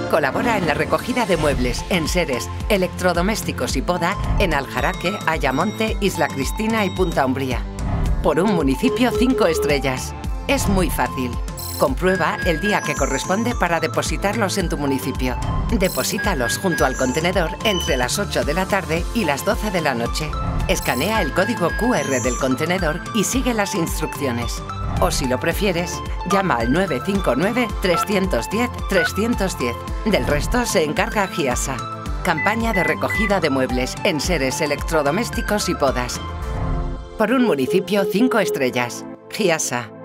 Colabora en la recogida de muebles, enseres, electrodomésticos y poda en Aljaraque, Ayamonte, Isla Cristina y Punta Umbría. Por un municipio 5 estrellas. Es muy fácil. Comprueba el día que corresponde para depositarlos en tu municipio. Deposítalos junto al contenedor entre las 8 de la tarde y las 12 de la noche. Escanea el código QR del contenedor y sigue las instrucciones. O si lo prefieres, llama al 959-310-310. Del resto se encarga Giasa. Campaña de recogida de muebles, enseres, electrodomésticos y podas. Por un municipio 5 estrellas. Giasa.